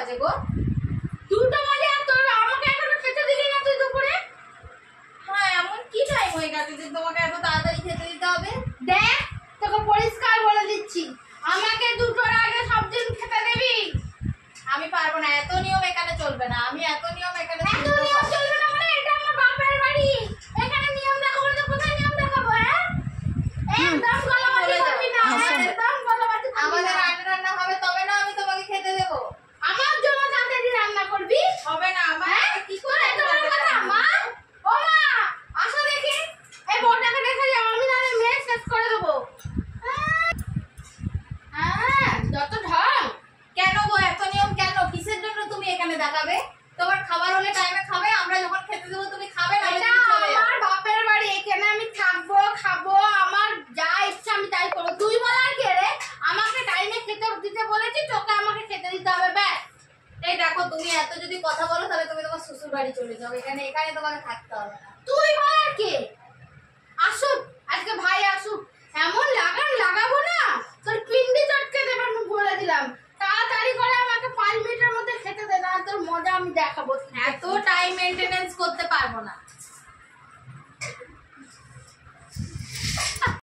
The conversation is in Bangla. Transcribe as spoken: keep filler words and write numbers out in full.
বাজে গো? দুটো বাজে আর তোর আমাকে এখনো খেতে দিলি না তুই দুপুরে? হ্যাঁ এমন কি টাইম হয়ে গেছে যে তোমাকে এত তাড়াতাড়ি খেতে দিতে হবে? দেখ তোকে পরিষ্কার বলে দিচ্ছি, আমাকে দুটোর আগে সব দিন খেতে দিবি। আমি পারবো না, এত নিয়ম এখানে চলবে না। আমি এত নিয়ম এখানে এত নিয়ম চলবে না মানে? এটা আমার বাপের বাড়ি, এখানে নিয়ম দেখাবো না তো কোথায় নিয়ম দেখাবো? হ্যাঁ একদম গলাবাজি করবি না, একদম গলাবাজি করবি আমাদের না। রান্না রান্না হবে তবে না আমি তোমাকে খেতে দেবো। আমার জন্য তাড়াতাড়ি রান্না করবি? হবে না আমার কি করে এত বড় কথা মা? ও মা আসো দেখি, এই বউটাকে দেখে যাও, আমি নাহলে মেয়ে শেষ করে দেবো। হ্যাঁ যত ঢং। কেন গো এত নিয়ম কেন? কিসের জন্য তুমি এখানে দেখাবে? তোমার খাবার হলে টাইমে খাবে, আমরা যখন খেতে দেবো তুমি খাবে না। এটা আমার বাপের বাড়ি, এখানে আমি থাকবো খাবো, আমার যা ইচ্ছা আমি তাই করবো। তুই বলার কে রে? আমাকে টাইমে খেতে দিতে বলেছি, তোকে আমাকে খেতে দিতে হবে ব্যাস। এই দেখো তুমি এত যদি কথা বলো তাহলে তুমি তোমার শ্বশুর বাড়ি চলে যাও, এখানে এখানে তোমাকে থাকতে হবে না। তুই বলার কে? আসুক আজকে ভাই আসুক, এমন লাগান লাগাবো না তোর পিন্ডি চটকে দেবে, আমি বলে দিলাম। তাড়াতাড়ি করে আমাকে পাঁচ মিনিটের মধ্যে খেতে দে, না তোর মজা আমি দেখাবো। এত টাইম মেনটেনেন্স করতে পারবো না।